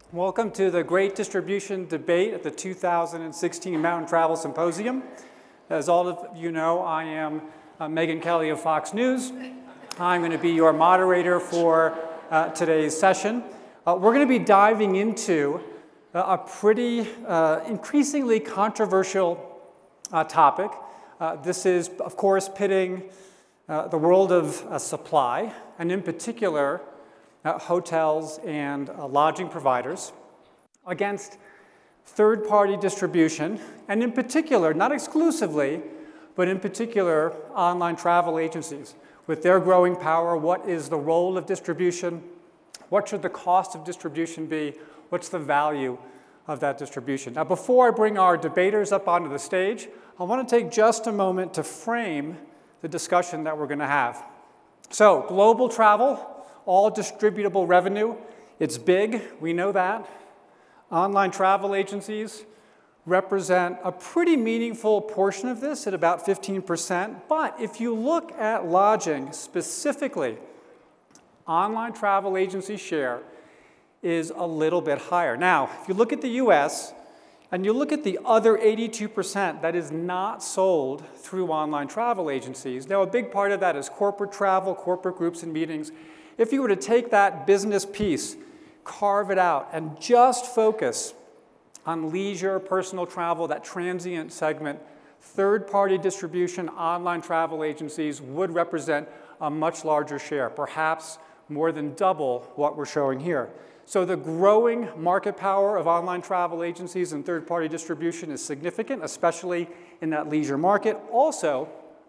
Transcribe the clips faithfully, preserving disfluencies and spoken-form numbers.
Welcome to the Great Distribution Debate at the two thousand sixteen Mountain Travel Symposium. As all of you know, I am uh, Megan Kelly of Fox News. I'm going to be your moderator for uh, today's session. Uh, we're going to be diving into uh, a pretty uh, increasingly controversial uh, topic. Uh, this is, of course, pitting uh, the world of uh, supply, and in particular, Uh, hotels and uh, lodging providers against third-party distribution, and in particular, not exclusively, but in particular, online travel agencies. With their growing power, what is the role of distribution? What should the cost of distribution be? What's the value of that distribution? Now, before I bring our debaters up onto the stage, I want to take just a moment to frame the discussion that we're going to have. So, global travel, all distributable revenue, it's big, we know that. Online travel agencies represent a pretty meaningful portion of this at about fifteen percent. But if you look at lodging specifically, online travel agency share is a little bit higher. Now, if you look at the U S and you look at the other eighty-two percent that is not sold through online travel agencies, now a big part of that is corporate travel, corporate groups and meetings. If you were to take that business piece, carve it out, and just focus on leisure, personal travel, that transient segment, third-party distribution, online travel agencies would represent a much larger share, perhaps more than double what we're showing here. So the growing market power of online travel agencies and third-party distribution is significant, especially in that leisure market. Also,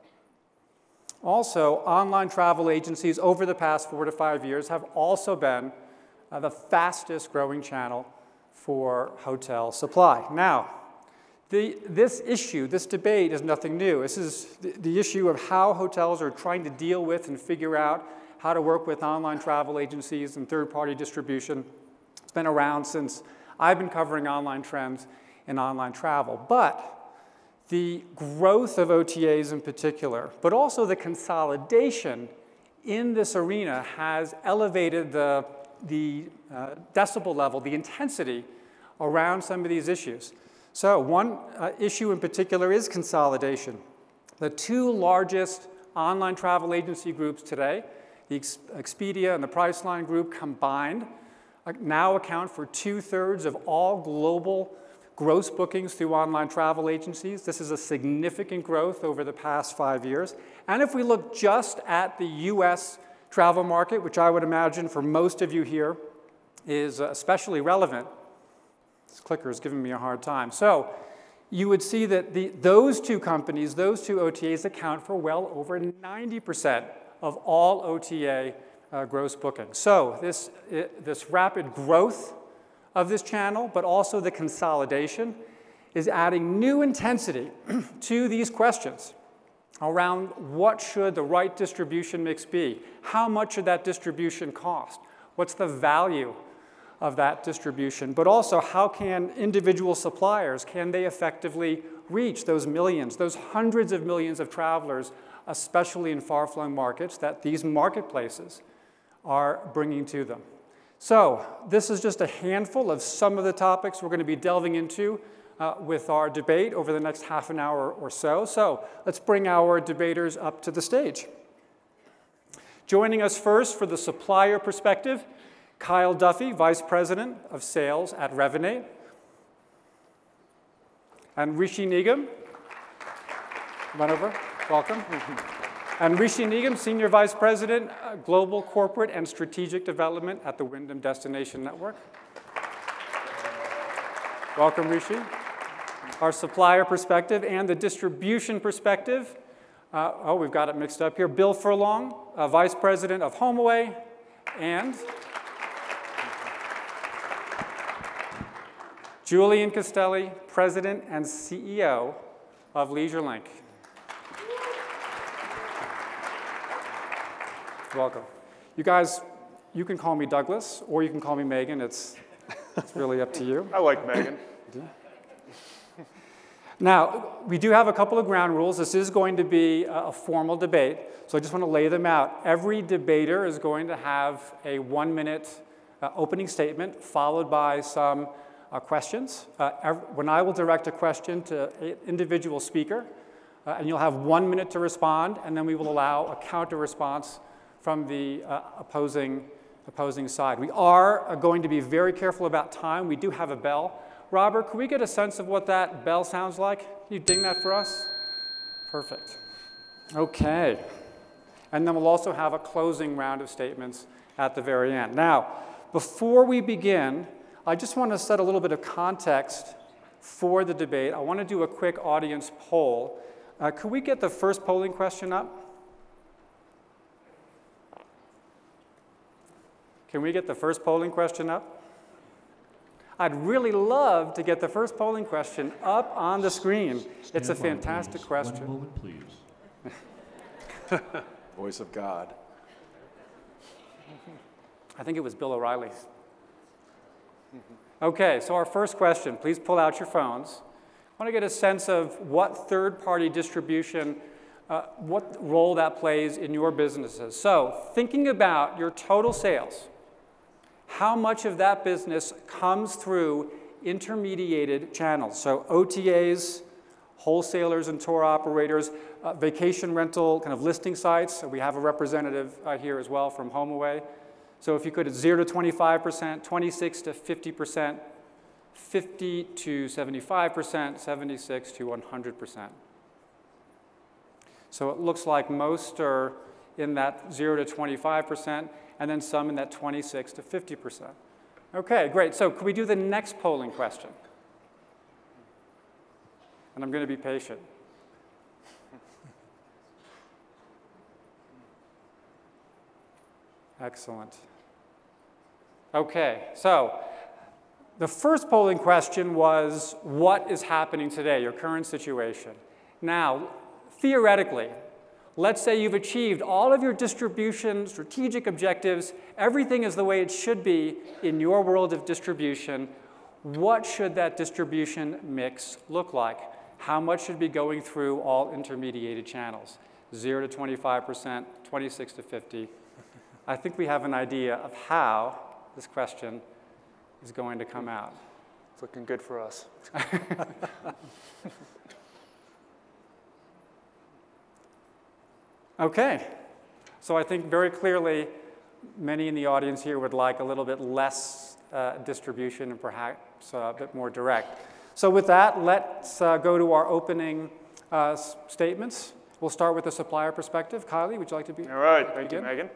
Also, online travel agencies over the past four to five years have also been uh, the fastest growing channel for hotel supply. Now, the, this issue, this debate is nothing new. This is the, the issue of how hotels are trying to deal with and figure out how to work with online travel agencies and third-party distribution. It's been around since I've been covering online trends in online travel. But the growth of O T As in particular, but also the consolidation in this arena has elevated the, the uh, decibel level, the intensity around some of these issues. So one uh, issue in particular is consolidation. The two largest online travel agency groups today, the Ex Expedia and the Priceline group combined, uh, now account for two-thirds of all global gross bookings through online travel agencies. This is a significant growth over the past five years. And if we look just at the U S travel market, which I would imagine for most of you here is especially relevant. This clicker is giving me a hard time. So you would see that the, those two companies, those two O T As account for well over ninety percent of all O T A uh, gross bookings. So this, it, this rapid growth of this channel, but also the consolidation, is adding new intensity to these questions around what should the right distribution mix be? How much should that distribution cost? What's the value of that distribution? But also, how can individual suppliers, can they effectively reach those millions, those hundreds of millions of travelers, especially in far-flung markets, that these marketplaces are bringing to them? So this is just a handful of some of the topics we're going to be delving into uh, with our debate over the next half an hour or so. So let's bring our debaters up to the stage. Joining us first for the supplier perspective, Kyle Duffy, Vice President of Sales at Revinate. And Rishi Nigam. Come on over. Welcome. And Rishi Nigam, Senior Vice President, uh, Global Corporate and Strategic Development at the Wyndham Destination Network. Welcome, Rishi. Our supplier perspective and the distribution perspective. Uh, oh, we've got it mixed up here. Bill Furlong, uh, Vice President of HomeAway, and Julian Castelli, President and C E O of LeisureLink. Welcome. You guys, you can call me Douglas, or you can call me Megan. It's, it's really up to you. I like Megan. Now, we do have a couple of ground rules. This is going to be a formal debate, so I just want to lay them out. Every debater is going to have a one-minute uh, opening statement followed by some uh, questions. Uh, every, when I will direct a question to an individual speaker, uh, and you'll have one minute to respond, and then we will allow a counter response from the uh, opposing, opposing side. We are uh, going to be very careful about time. We do have a bell. Robert, can we get a sense of what that bell sounds like? Can you ding that for us? Perfect. Okay. And then we'll also have a closing round of statements at the very end. Now, before we begin, I just want to set a little bit of context for the debate. I want to do a quick audience poll. Uh, could we get the first polling question up? Can we get the first polling question up? I'd really love to get the first polling question up on the screen. Stand it's a fantastic by, question. One moment, please. Voice of God. I think it was Bill O'Reilly. Okay, so our first question, please pull out your phones. I want to get a sense of what third-party distribution, uh, what role that plays in your businesses. So thinking about your total sales, how much of that business comes through intermediated channels? So O T As, wholesalers and tour operators, uh, vacation rental kind of listing sites. So we have a representative uh, here as well from HomeAway. So if you could, it's zero to twenty-five percent, twenty-six to fifty percent, fifty to seventy-five percent, seventy-six to one hundred percent. So it looks like most are in that zero to twenty-five percent, and then some in that twenty-six to fifty percent. Okay, great. So could we do the next polling question? And I'm going to be patient. Excellent. Okay, so the first polling question was, what is happening today, your current situation? Now, theoretically, let's say you've achieved all of your distribution, strategic objectives, everything is the way it should be in your world of distribution. What should that distribution mix look like? How much should be going through all intermediated channels? zero to twenty-five percent, twenty-six to fifty. I think we have an idea of how this question is going to come out. It's looking good for us. Okay, so I think very clearly many in the audience here would like a little bit less uh, distribution and perhaps uh, a bit more direct. So with that, let's uh, go to our opening uh, statements. We'll start with the supplier perspective. Kylie, would you like to be? All right, thank you, Megan.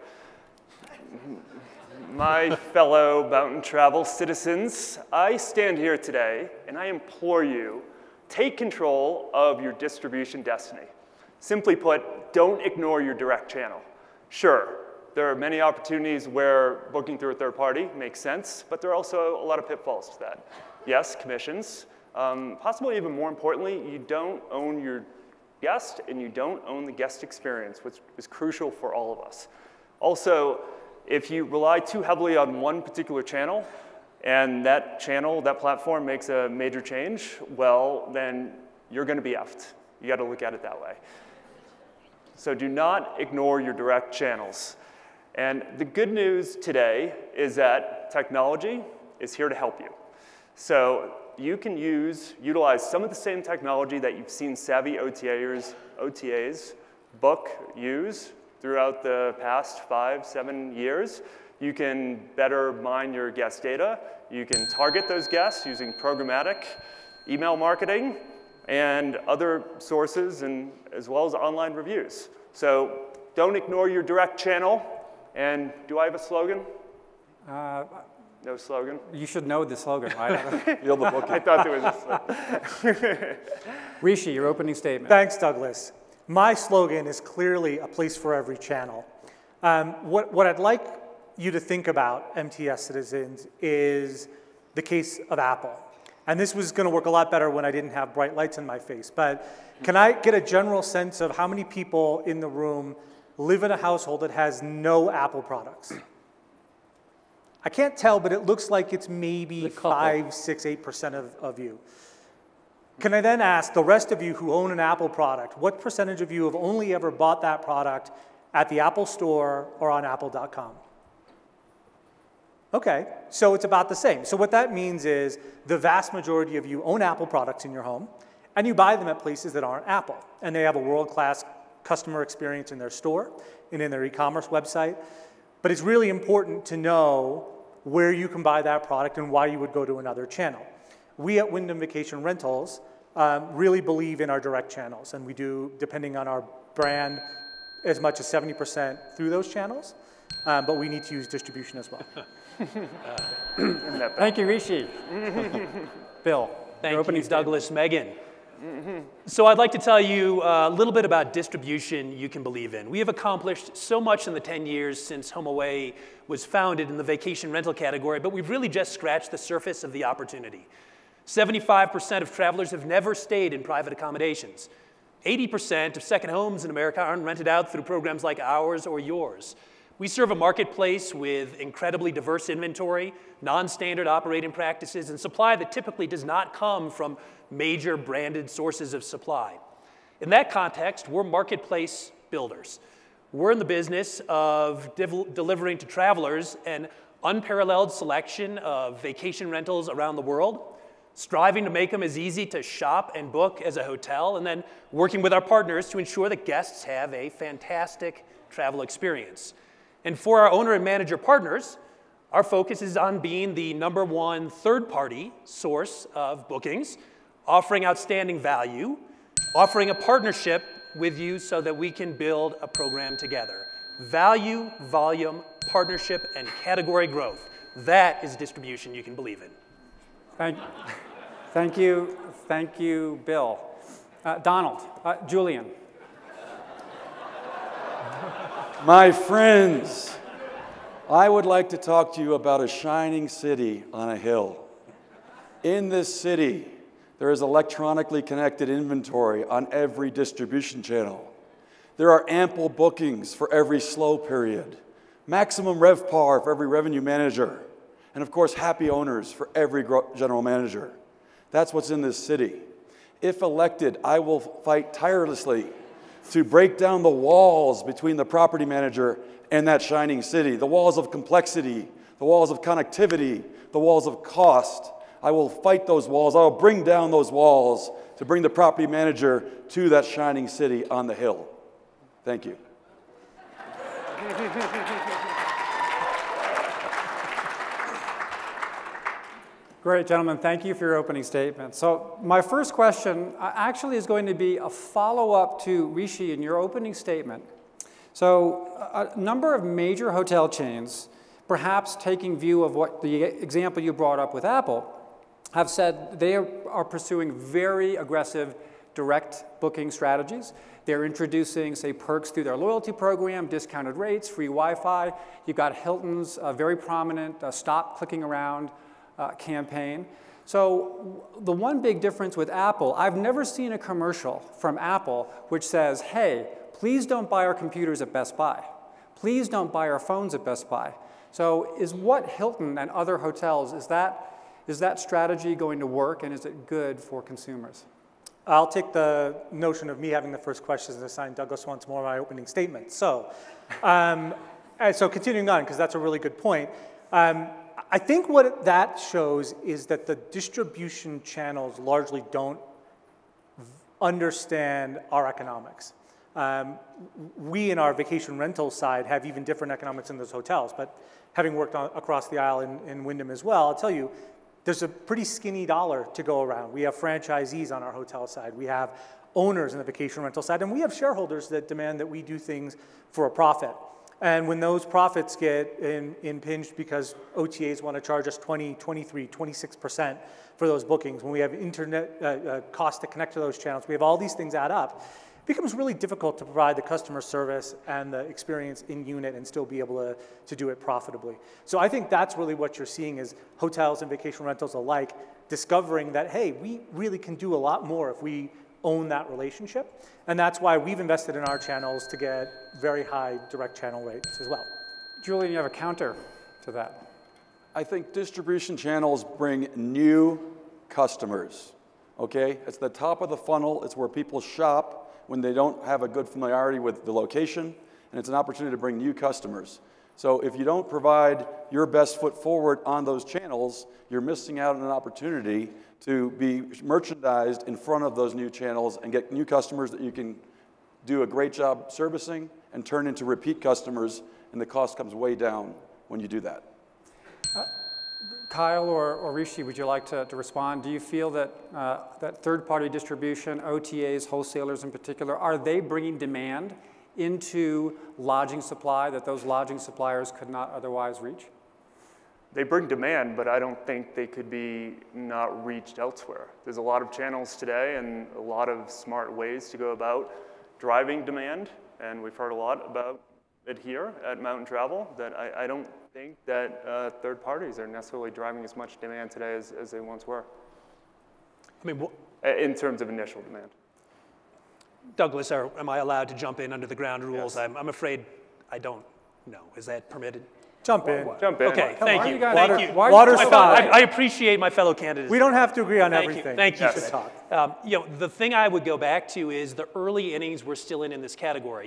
My fellow Mountain Travel citizens, I stand here today and I implore you, take control of your distribution destiny. Simply put, don't ignore your direct channel. Sure, there are many opportunities where booking through a third party makes sense, but there are also a lot of pitfalls to that. Yes, commissions. Um, possibly even more importantly, you don't own your guest and you don't own the guest experience, which is crucial for all of us. Also, if you rely too heavily on one particular channel and that channel, that platform makes a major change, well, then you're going to be effed. You got to look at it that way. So do not ignore your direct channels. And the good news today is that technology is here to help you. So you can use, utilize some of the same technology that you've seen savvy O T As, O T As book, use throughout the past five, seven years. You can better mine your guest data. You can target those guests using programmatic email marketing and other sources, and as well as online reviews. So don't ignore your direct channel. And do I have a slogan? Uh, no slogan? You should know the slogan, right? I thought there was a slogan. Rishi, your opening statement. Thanks, Douglas. My slogan is clearly a place for every channel. Um, what, what I'd like you to think about, M T S citizens, is the case of Apple. And this was going to work a lot better when I didn't have bright lights in my face. But can I get a general sense of how many people in the room live in a household that has no Apple products? I can't tell, but it looks like it's maybe five, six, eight percent of, of you. Can I then ask the rest of you who own an Apple product, what percentage of you have only ever bought that product at the Apple Store or on apple dot com? Okay, so it's about the same. So what that means is the vast majority of you own Apple products in your home, and you buy them at places that aren't Apple. And they have a world-class customer experience in their store and in their e-commerce website. But it's really important to know where you can buy that product and why you would go to another channel. We at Wyndham Vacation Rentals um, really believe in our direct channels, and we do, depending on our brand, as much as seventy percent through those channels, um, but we need to use distribution as well. uh, Thank you, Rishi. Bill. Thank you, Douglas, Megan. So I'd like to tell you a little bit about distribution you can believe in. We have accomplished so much in the ten years since HomeAway was founded in the vacation rental category, but we've really just scratched the surface of the opportunity. seventy-five percent of travelers have never stayed in private accommodations. eighty percent of second homes in America aren't rented out through programs like ours or yours. We serve a marketplace with incredibly diverse inventory, non-standard operating practices, and supply that typically does not come from major branded sources of supply. In that context, we're marketplace builders. We're in the business of delivering to travelers an unparalleled selection of vacation rentals around the world, striving to make them as easy to shop and book as a hotel, and then working with our partners to ensure that guests have a fantastic travel experience. And for our owner and manager partners, our focus is on being the number one third-party source of bookings, offering outstanding value, offering a partnership with you so that we can build a program together. Value, volume, partnership, and category growth. That is distribution you can believe in. Thank, thank you, thank you, Bill. Uh, Donald, uh, Julian. My friends, I would like to talk to you about a shining city on a hill. In this city, there is electronically connected inventory on every distribution channel. There are ample bookings for every slow period, maximum RevPAR for every revenue manager, and of course, happy owners for every general manager. That's what's in this city. If elected, I will fight tirelessly to break down the walls between the property manager and that shining city, the walls of complexity, the walls of connectivity, the walls of cost. I will fight those walls. I will bring down those walls to bring the property manager to that shining city on the hill. Thank you. Great, gentlemen. Thank you for your opening statement. So my first question actually is going to be a follow-up to Rishi in your opening statement. So a number of major hotel chains, perhaps taking view of what the example you brought up with Apple, have said they are pursuing very aggressive direct booking strategies. They're introducing, say, perks through their loyalty program, discounted rates, free Wi-Fi. You've got Hilton's uh, very prominent uh, stop clicking around uh, campaign. So the one big difference with Apple, I've never seen a commercial from Apple which says, hey, please don't buy our computers at Best Buy. Please don't buy our phones at Best Buy. So is what Hilton and other hotels, is that, is that strategy going to work, and is it good for consumers? I'll take the notion of me having the first question and assign Douglas once more my opening statement. So, um, so continuing on, because that's a really good point. Um, I think what that shows is that the distribution channels largely don't understand our economics. Um, we in our vacation rental side have even different economics in those hotels, but having worked on, across the aisle in, in Wyndham as well, I'll tell you, there's a pretty skinny dollar to go around. We have franchisees on our hotel side. We have owners in the vacation rental side, and we have shareholders that demand that we do things for a profit. And when those profits get in, impinged because O T As want to charge us twenty, twenty-three, twenty-six percent for those bookings, when we have internet uh, uh, costs to connect to those channels, we have all these things add up, it becomes really difficult to provide the customer service and the experience in unit and still be able to, to do it profitably. So I think that's really what you're seeing is hotels and vacation rentals alike discovering that, hey, we really can do a lot more if we own that relationship. And that's why we've invested in our channels to get very high direct channel rates as well. Julian, you have a counter to that. I think distribution channels bring new customers, okay? It's the top of the funnel. It's where people shop when they don't have a good familiarity with the location, and it's an opportunity to bring new customers. So if you don't provide your best foot forward on those channels, you're missing out on an opportunity to be merchandised in front of those new channels and get new customers that you can do a great job servicing and turn into repeat customers, and the cost comes way down when you do that. Uh, Kyle or, or Rishi, would you like to, to respond? Do you feel that, uh, that third-party distribution, O T As, wholesalers in particular, are they bringing demand into lodging supply that those lodging suppliers could not otherwise reach? They bring demand, but I don't think they could be not reached elsewhere. There's a lot of channels today and a lot of smart ways to go about driving demand, and we've heard a lot about it here at Mountain Travel, that I, I don't think that uh, third parties are necessarily driving as much demand today as, as they once were. I mean, in terms of initial demand. Douglas, are, am I allowed to jump in under the ground rules? Yes. I'm, I'm afraid I don't know. Is that permitted? Jump in. Jump in. Okay, Come thank on, you. you guys- Thank Water- you. why- Water I, side. I, I appreciate my fellow candidates. We don't have to agree on Thank everything. You. Thank you Yes. for that. Um, you know, the thing I would go back to is the early innings we're still in in this category.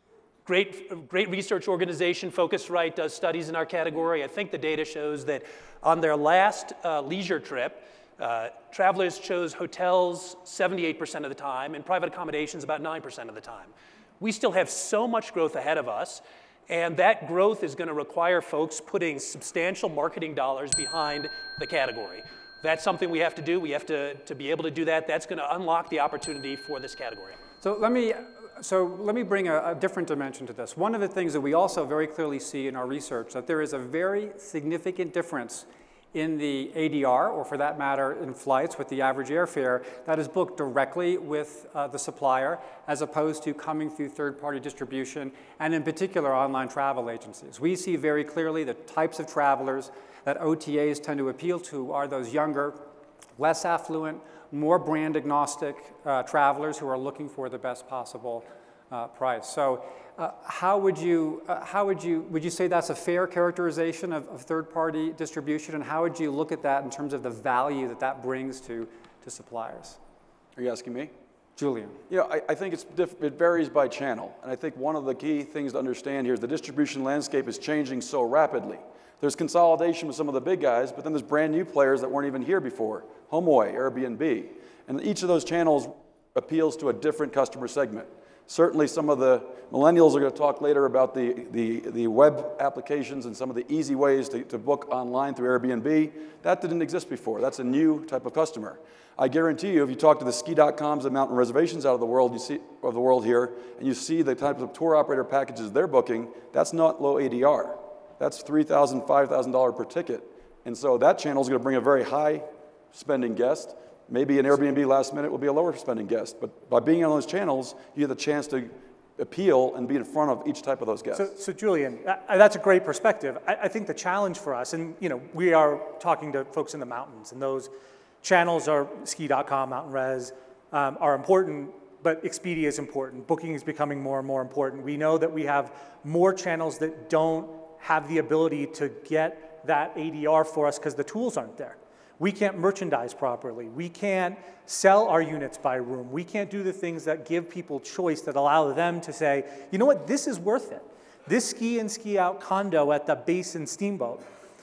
Great, great research organization, Phocuswright, does studies in our category. I think the data shows that on their last uh, leisure trip, uh, travelers chose hotels seventy-eight percent of the time and private accommodations about nine percent of the time. We still have so much growth ahead of us, and that growth is going to require folks putting substantial marketing dollars behind the category. That's something we have to do. We have to, to be able to do that. That's going to unlock the opportunity for this category. So let me, so let me bring a, a different dimension to this. One of the things that we also very clearly see in our research, that there is a very significant difference in the A D R, or for that matter, in flights with the average airfare that is booked directly with uh, the supplier, as opposed to coming through third-party distribution, and in particular, online travel agencies. We see very clearly the types of travelers that O T As tend to appeal to are those younger, less affluent, more brand agnostic uh, travelers who are looking for the best possible uh, price. So uh, how would you, uh, how would you, would you say that's a fair characterization of, of third-party distribution, and how would you look at that in terms of the value that that brings to, to suppliers? Are you asking me? Julian. Yeah, I, I think it's diff it varies by channel. And I think one of the key things to understand here is the distribution landscape is changing so rapidly. There's consolidation with some of the big guys, but then there's brand new players that weren't even here before. HomeAway, Airbnb. And each of those channels appeals to a different customer segment. Certainly some of the millennials are going to talk later about the, the, the web applications and some of the easy ways to, to book online through Airbnb. That didn't exist before. That's a new type of customer. I guarantee you, if you talk to the ski dot coms and mountain reservations out of the world, you see, of the world here, and you see the types of tour operator packages they're booking, that's not low A D R. That's three thousand dollars, five thousand dollars per ticket. And so that channel is going to bring a very high spending guest. Maybe an Airbnb last minute will be a lower spending guest. But by being on those channels, you have the chance to appeal and be in front of each type of those guests. So, so Julian, uh, that's a great perspective. I, I think the challenge for us, and you know, we are talking to folks in the mountains, and those channels are ski dot com, Mountain Res, um, are important, but Expedia is important. Booking is becoming more and more important. We know that we have more channels that don't have the ability to get that A D R for us because the tools aren't there. We can't merchandise properly. We can't sell our units by room. We can't do the things that give people choice that allow them to say, you know what, this is worth it. This ski in, ski out condo at the Basin Steamboat,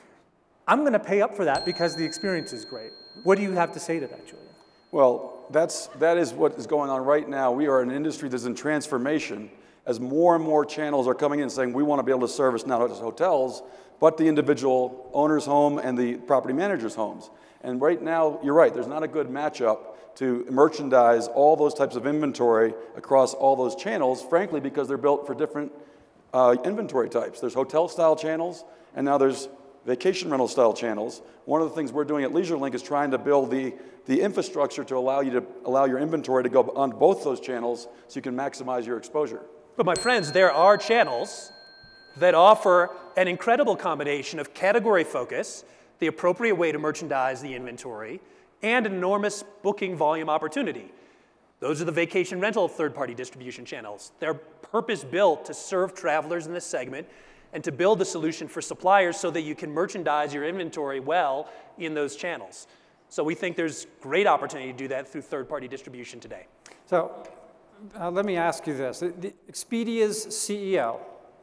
I'm going to pay up for that because the experience is great. What do you have to say to that, Julian? Well, that's, that is what is going on right now. We are an industry that's in transformation as more and more channels are coming in saying we want to be able to service not just hotels, but the individual owner's home and the property manager's homes. And right now, you're right, there's not a good matchup to merchandise all those types of inventory across all those channels, frankly, because they're built for different uh, inventory types. There's hotel-style channels, and now there's vacation rental-style channels. One of the things we're doing at LeisureLink is trying to build the, the infrastructure to allow you to allow your inventory to go on both those channels so you can maximize your exposure. But my friends, there are channels that offer an incredible combination of category focus, the appropriate way to merchandise the inventory, and an enormous booking volume opportunity. Those are the vacation rental third-party distribution channels. They're purpose-built to serve travelers in this segment and to build a solution for suppliers so that you can merchandise your inventory well in those channels. So we think there's great opportunity to do that through third-party distribution today. So uh, let me ask you this. The, Expedia's C E O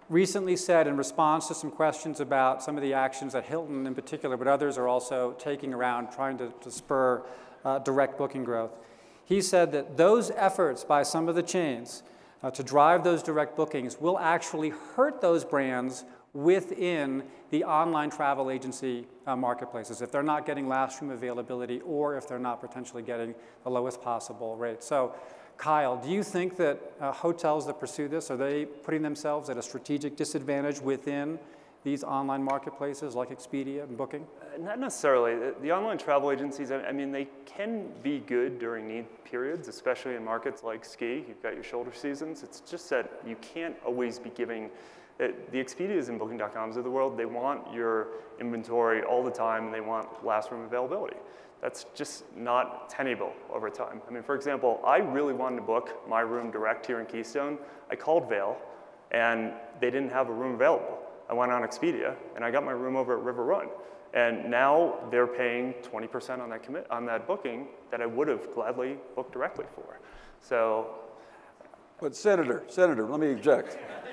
recently said in response to some questions about some of the actions that Hilton in particular, but others are also taking around trying to, to spur uh, direct booking growth. He said that those efforts by some of the chains uh, to drive those direct bookings will actually hurt those brands within the online travel agency uh, marketplaces if they're not getting last room availability or if they're not potentially getting the lowest possible rate. So, Kyle, do you think that uh, hotels that pursue this, are they putting themselves at a strategic disadvantage within these online marketplaces like Expedia and Booking? Uh, not necessarily. The, the online travel agencies, I, I mean, they can be good during need periods, especially in markets like ski. You've got your shoulder seasons. It's just that you can't always be giving. Uh, the Expedias and Booking dot coms of the world, they want your inventory all the time, and they want last room availability. That's just not tenable over time. I mean, for example, I really wanted to book my room direct here in Keystone. I called Vail, and they didn't have a room available. I went on Expedia, and I got my room over at River Run. And now they're paying twenty percent on that commit on that booking that I would have gladly booked directly for. So, but Senator, Senator, let me object.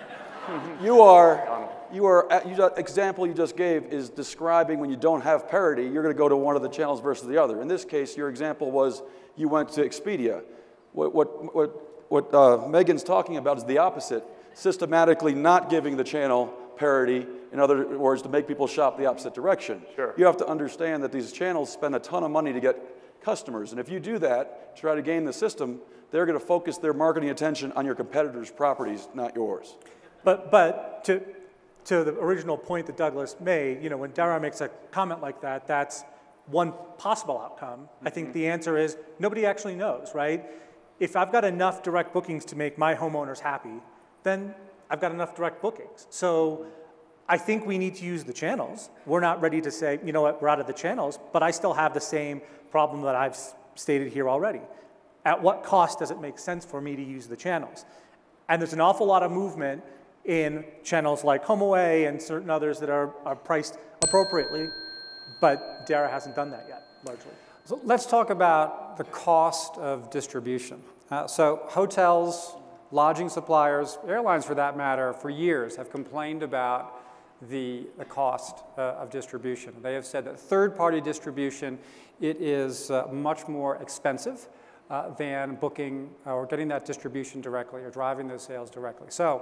You are, you are, you just, example you just gave is describing when you don't have parity, you're going to go to one of the channels versus the other. In this case, your example was you went to Expedia. What, what, what, what uh, Megan's talking about is the opposite, systematically not giving the channel parity, in other words, to make people shop the opposite direction. Sure. You have to understand that these channels spend a ton of money to get customers, and if you do that, try to game the system, they're going to focus their marketing attention on your competitors' properties, not yours. But, but to, to the original point that Douglas made, you know, when Dara makes a comment like that, that's one possible outcome. Mm-hmm. I think the answer is nobody actually knows, right? If I've got enough direct bookings to make my homeowners happy, then I've got enough direct bookings. So I think we need to use the channels. We're not ready to say, you know what, we're out of the channels, but I still have the same problem that I've stated here already. At what cost does it make sense for me to use the channels? And there's an awful lot of movement in channels like HomeAway and certain others that are, are priced appropriately, but Dara hasn't done that yet, largely. So let's talk about the cost of distribution. Uh, so hotels, lodging suppliers, airlines for that matter, for years have complained about the, the cost uh, of distribution. They have said that third-party distribution, it is uh, much more expensive uh, than booking or getting that distribution directly or driving those sales directly. So,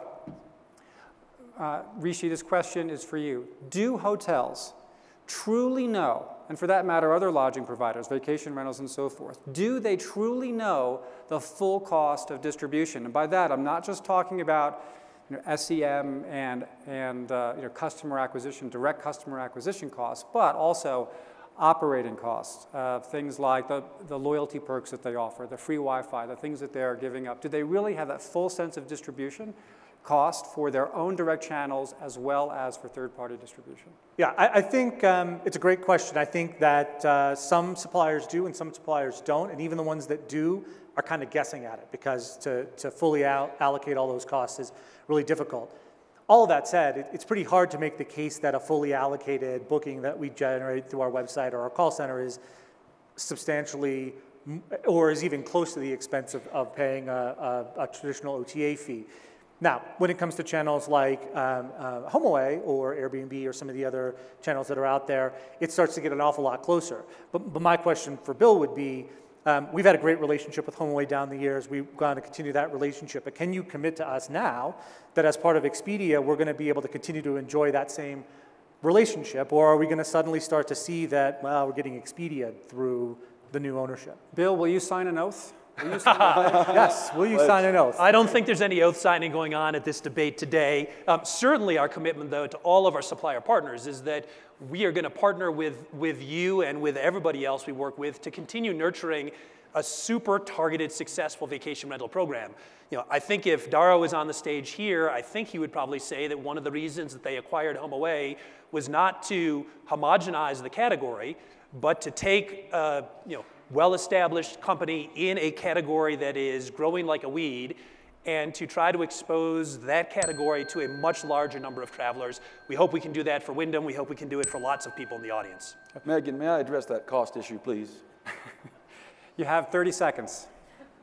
uh, Rishi, this question is for you. Do hotels truly know, and for that matter, other lodging providers, vacation rentals and so forth, do they truly know the full cost of distribution? And by that, I'm not just talking about you know, S E M and, and uh, you know, customer acquisition, direct customer acquisition costs, but also operating costs, uh, things like the, the loyalty perks that they offer, the free Wi-Fi, the things that they're giving up. Do they really have that full sense of distribution cost for their own direct channels as well as for third-party distribution? Yeah, I, I think um, it's a great question. I think that uh, some suppliers do and some suppliers don't, and even the ones that do are kind of guessing at it because to, to fully out, allocate all those costs is really difficult. All of that said, it, it's pretty hard to make the case that a fully allocated booking that we generate through our website or our call center is substantially or is even close to the expense of, of paying a, a, a traditional O T A fee. Now, when it comes to channels like um, uh, HomeAway or Airbnb or some of the other channels that are out there, it starts to get an awful lot closer. But, but my question for Bill would be, um, we've had a great relationship with HomeAway down the years. We've gone to continue that relationship. But can you commit to us now that as part of Expedia, we're going to be able to continue to enjoy that same relationship? Or are we going to suddenly start to see that, well, we're getting Expedia through the new ownership? Bill, will you sign an oath? Will you sign an oath? Yes, will you sign an oath? I don't think there's any oath signing going on at this debate today. Um, certainly our commitment, though, to all of our supplier partners is that we are going to partner with, with you and with everybody else we work with to continue nurturing a super targeted, successful vacation rental program. You know, I think if Dara was on the stage here, I think he would probably say that one of the reasons that they acquired HomeAway was not to homogenize the category, but to take uh, you know, well-established company in a category that is growing like a weed and to try to expose that category to a much larger number of travelers. We hope we can do that for Wyndham. We hope we can do it for lots of people in the audience. Megan, may I address that cost issue, please? You have thirty seconds.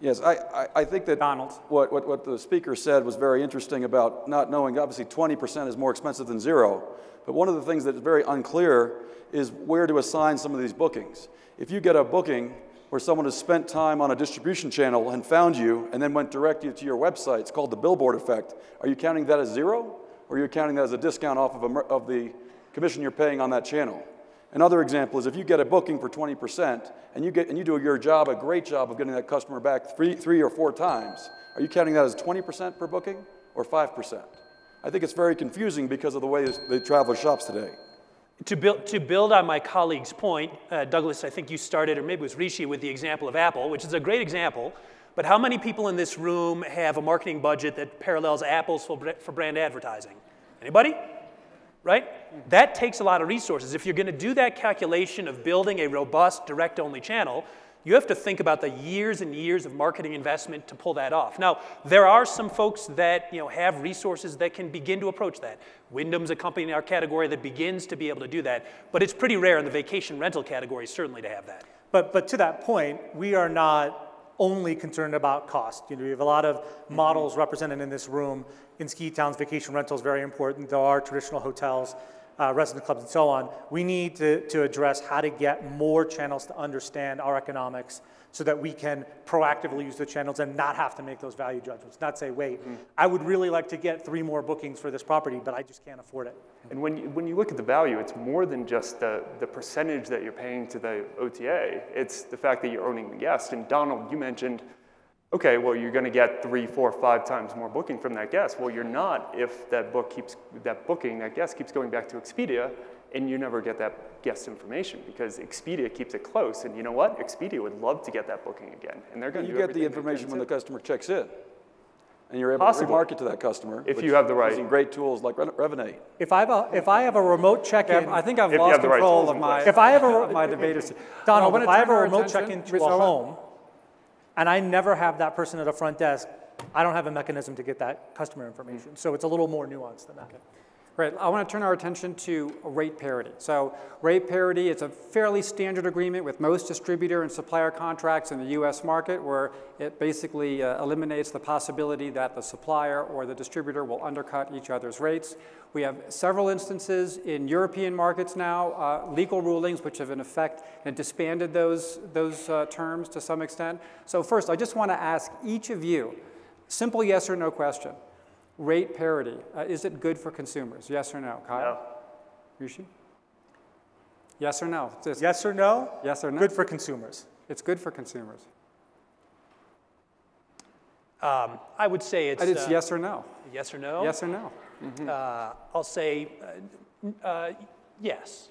Yes, I, I, I think that Donald. What, what, what the speaker said was very interesting about not knowing, obviously twenty percent is more expensive than zero, but one of the things that is very unclear is where to assign some of these bookings. If you get a booking where someone has spent time on a distribution channel and found you and then went directly to your website, it's called the billboard effect, are you counting that as zero, or are you counting that as a discount off of, a, of the commission you're paying on that channel? Another example is if you get a booking for twenty percent and you, get, and you do your job, a great job of getting that customer back three, three or four times, are you counting that as twenty percent per booking or five percent? I think it's very confusing because of the way the traveler shops today. To build, to build on my colleague's point, uh, Douglas, I think you started, or maybe it was Rishi, with the example of Apple, which is a great example, but how many people in this room have a marketing budget that parallels Apple's for, for brand advertising? Anybody? Right? That takes a lot of resources. If you're going to do that calculation of building a robust direct-only channel, you have to think about the years and years of marketing investment to pull that off. Now, there are some folks that you know, have resources that can begin to approach that. Wyndham's a company in our category that begins to be able to do that, but it's pretty rare in the vacation rental category certainly to have that. But, but to that point, we are not only concerned about cost. You know, we have a lot of models represented in this room. In ski towns, vacation rental is very important. There are traditional hotels, uh, resident clubs, and so on. We need to, to address how to get more channels to understand our economics so that we can proactively use the channels and not have to make those value judgments. Not say, wait, mm. I would really like to get three more bookings for this property, but I just can't afford it. And when you, when you look at the value, it's more than just the, the percentage that you're paying to the O T A. It's the fact that you're owning the guest. And Donald, you mentioned, okay, well, you're going to get three, four, five times more booking from that guest. Well, you're not if that book keeps, that booking, that guest keeps going back to Expedia, and you never get that guest information because Expedia keeps it close. And you know what? Expedia would love to get that booking again, and they're going to. You do get the information when the customer checks in, and you're able Possibly. to remarket to that customer if you have the right using great tools like Revinate. If I have a, if I have a remote check-in, I think I've If you lost have the right control tools of in my, place. if I have a of my debate. Donald, Well, if I have a our remote attention- check-in to Rich, a I wanna- home, and I never have that person at a front desk, I don't have a mechanism to get that customer information. So it's a little more nuanced than that. Okay. Right, I want to turn our attention to rate parity. So rate parity, it's a fairly standard agreement with most distributor and supplier contracts in the U S market where it basically uh, eliminates the possibility that the supplier or the distributor will undercut each other's rates. We have several instances in European markets now, uh, legal rulings which have in effect and disbanded those, those uh, terms to some extent. So first, I just want to ask each of you, simple yes or no question. Rate parity, uh, is it good for consumers? Yes or no? Kyle? No. Rishi? Yes or no? Just Yes or no? yes or no? Good for consumers. It's good for consumers. Um, I would say it's, And it's uh, yes or no? yes or no. Yes or no? Mm-hmm. uh, I'll say uh, uh, yes.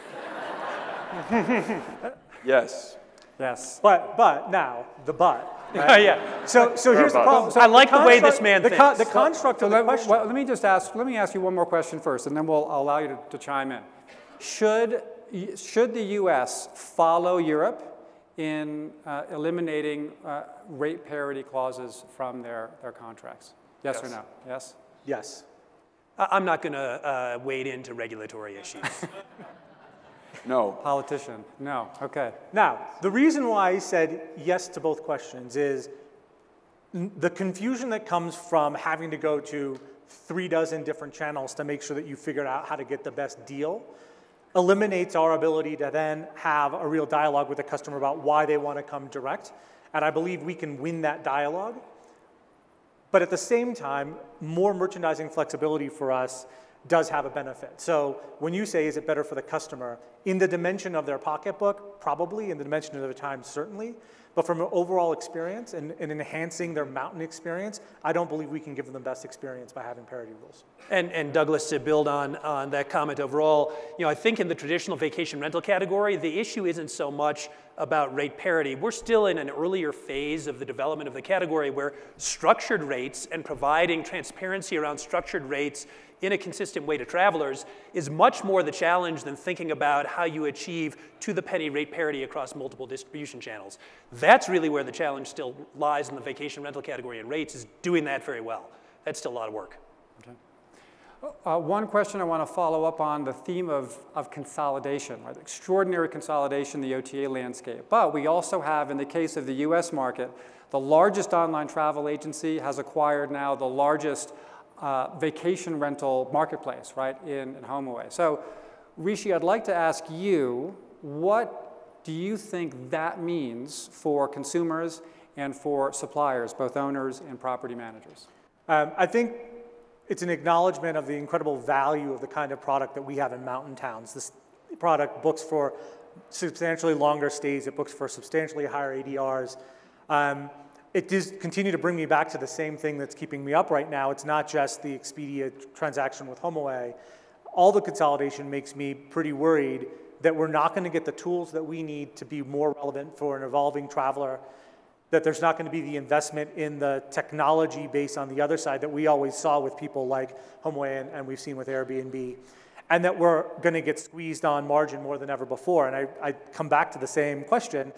Yes. Yes. But, but now, the but. Right? yeah. So, so here's the about- problem. So I like the way construct- this man the thinks. the construct So of the let, question. well, let me just ask, let me ask you one more question first, and then we'll I'll allow you to, to chime in. Should, should the U S follow Europe in uh, eliminating uh, rate parity clauses from their, their contracts? Yes, Yes. or no? Yes? Yes. I- I'm not going to uh, wade into regulatory issues. No. Politician? No. Okay. Now, the reason why I said yes to both questions is n- the confusion that comes from having to go to three dozen different channels to make sure that you figured out how to get the best deal eliminates our ability to then have a real dialogue with the customer about why they want to come direct. And I believe we can win that dialogue. But at the same time, more merchandising flexibility for us does have a benefit. So when you say, is it better for the customer, in the dimension of their pocketbook, probably, in the dimension of their time, certainly, but from an overall experience and, and enhancing their mountain experience, I don't believe we can give them the best experience by having parity rules. And, and Douglas, to build on, on that comment overall, you know, I think in the traditional vacation rental category, the issue isn't so much about rate parity. We're still in an earlier phase of the development of the category where structured rates and providing transparency around structured rates in a consistent way to travelers is much more the challenge than thinking about how you achieve to-the-penny rate parity across multiple distribution channels. That's really where the challenge still lies in the vacation rental category and rates, is doing that very well. That's still a lot of work. Okay. Uh, one question I want to follow up on the theme of, of consolidation, right? Extraordinary consolidation in the O T A landscape. But we also have, in the case of the U S market, the largest online travel agency has acquired now the largest uh, vacation rental marketplace, right, in, in HomeAway. So, Rishi, I'd like to ask you, what do you think that means for consumers and for suppliers, both owners and property managers? Um, I think it's an acknowledgement of the incredible value of the kind of product that we have in mountain towns. This product books for substantially longer stays. It books for substantially higher A D Rs. Um, it does continue to bring me back to the same thing that's keeping me up right now. It's not just the Expedia transaction with HomeAway. All the consolidation makes me pretty worried that we're not going to get the tools that we need to be more relevant for an evolving traveler, that there's not going to be the investment in the technology base on the other side that we always saw with people like HomeAway and, and we've seen with Airbnb, and that we're going to get squeezed on margin more than ever before. And I, I come back to the same question.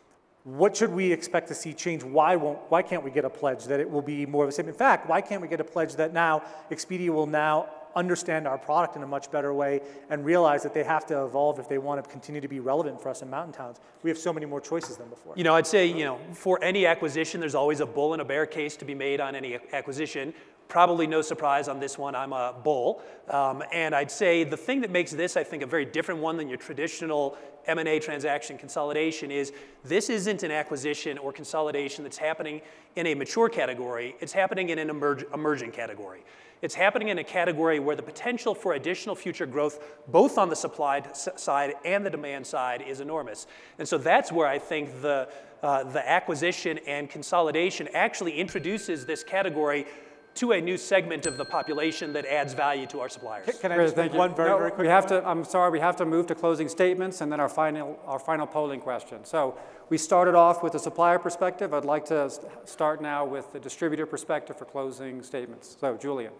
What should we expect to see change? Why, won't, why can't we get a pledge that it will be more of the same? In fact, why can't we get a pledge that now Expedia will now understand our product in a much better way and realize that they have to evolve if they want to continue to be relevant for us in mountain towns? We have so many more choices than before. You know, I'd say, you know, for any acquisition, there's always a bull and a bear case to be made on any acquisition. Probably no surprise on this one, I'm a bull. Um, and I'd say the thing that makes this, I think, a very different one than your traditional M and A transaction consolidation is this isn't an acquisition or consolidation that's happening in a mature category. It's happening in an emerg emerging category. It's happening in a category where the potential for additional future growth, both on the supply side and the demand side, is enormous. And so that's where I think the, uh, the acquisition and consolidation actually introduces this category to a new segment of the population that adds value to our suppliers. Can, can I Great, just make you. one very, no, very quick we have point? to, I'm sorry, we have to move to closing statements and then our final, our final polling question. So we started off with the supplier perspective. I'd like to start now with the distributor perspective for closing statements. So, Julian.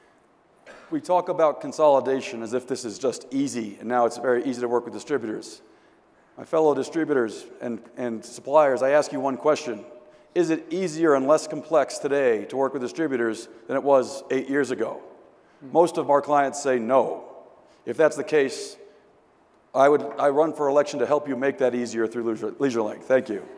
We talk about consolidation as if this is just easy, and now it's very easy to work with distributors. My fellow distributors and, and suppliers, I ask you one question. Is it easier and less complex today to work with distributors than it was eight years ago? Mm-hmm. Most of our clients say no. If that's the case, I would I run for election to help you make that easier through Leisure, LeisureLink. Thank you.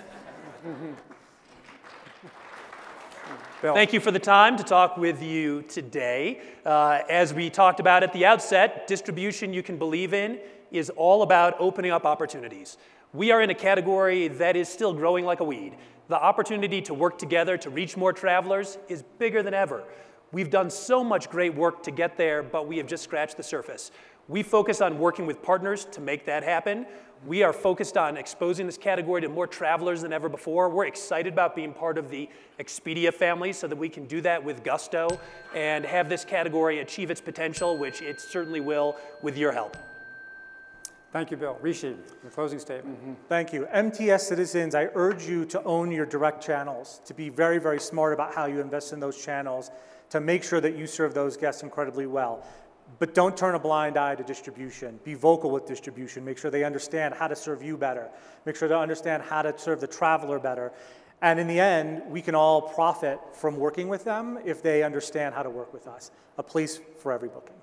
Bill. Thank you for the time to talk with you today. Uh, as we talked about at the outset, distribution you can believe in is all about opening up opportunities. We are in a category that is still growing like a weed. The opportunity to work together to reach more travelers is bigger than ever. We've done so much great work to get there, but we have just scratched the surface. We focus on working with partners to make that happen. We are focused on exposing this category to more travelers than ever before. We're excited about being part of the Expedia family so that we can do that with gusto and have this category achieve its potential, which it certainly will with your help. Thank you, Bill. Rishi, your closing statement. Mm-hmm. Thank you. M T S citizens, I urge you to own your direct channels, to be very, very smart about how you invest in those channels, to make sure that you serve those guests incredibly well. But don't turn a blind eye to distribution. Be vocal with distribution. Make sure they understand how to serve you better. Make sure they understand how to serve the traveler better. And in the end, we can all profit from working with them if they understand how to work with us. A place for every booking.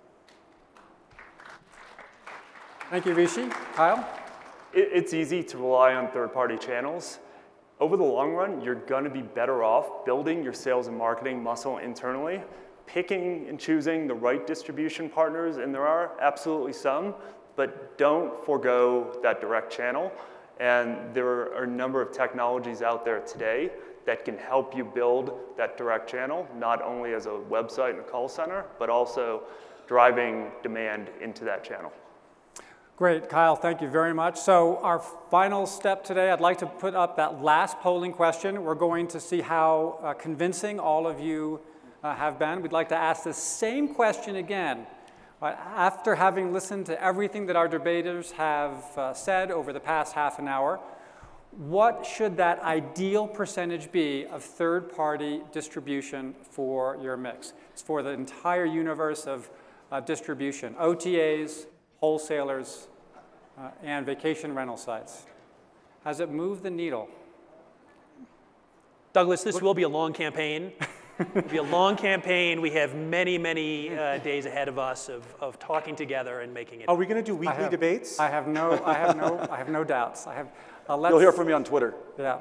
Thank you, Rishi. Kyle? It, it's easy to rely on third-party channels. Over the long run, you're going to be better off building your sales and marketing muscle internally, picking and choosing the right distribution partners, and there are absolutely some, but don't forego that direct channel. And there are a number of technologies out there today that can help you build that direct channel, not only as a website and a call center, but also driving demand into that channel. Great, Kyle, thank you very much. So our final step today, I'd like to put up that last polling question. We're going to see how uh, convincing all of you uh, have been. We'd like to ask the same question again. Right, after having listened to everything that our debaters have uh, said over the past half an hour, what should that ideal percentage be of third-party distribution for your mix? It's for the entire universe of uh, distribution, O T As, wholesalers, uh, and vacation rental sites. Has it moved the needle? Douglas, this will be a long campaign. It'll be a long campaign. We have many, many uh, days ahead of us of, of talking together and making it. Are we going to do I weekly have, debates? I have no, I have no, I have no doubts. I have. Uh, let's, You'll hear from me on Twitter. Yeah.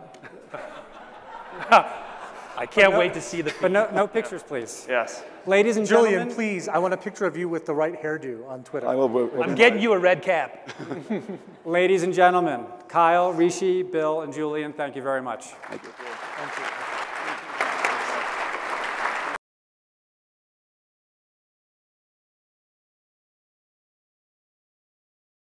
I can't no, wait to see the. But no, no pictures, please. Yes. Ladies and Julian, gentlemen. please, I want a picture of you with the right hairdo on Twitter. I will, will, will I'm getting you a red cap. Ladies and gentlemen, Kyle, Rishi, Bill, and Julian, thank you very much. Thank you. Thank you.